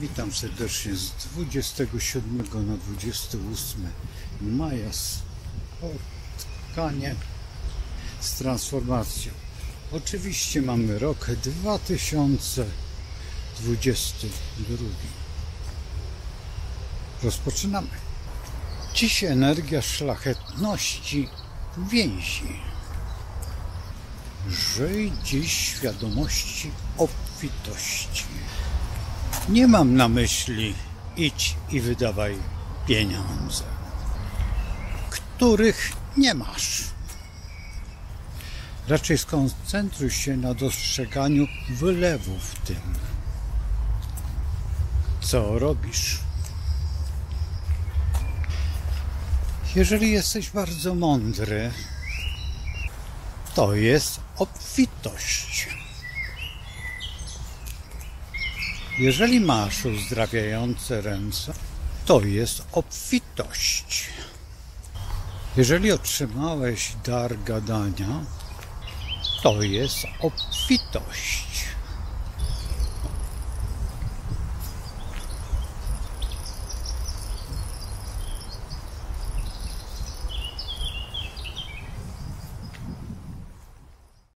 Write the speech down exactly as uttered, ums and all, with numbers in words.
Witam serdecznie z dwudziestego siódmego na dwudziesty ósmy maja. Spotkanie z transformacją. Oczywiście mamy rok dwa tysiące dwudziesty drugi. Rozpoczynamy. Dziś energia szlachetności więzi. Żyj dziś świadomości obfitości. Nie mam na myśli idź i wydawaj pieniądze, których nie masz. Raczej skoncentruj się na dostrzeganiu wylewu w tym, co robisz. Jeżeli jesteś bardzo mądry, to jest obfitość. Jeżeli masz uzdrawiające ręce, to jest obfitość. Jeżeli otrzymałeś dar gadania, to jest obfitość.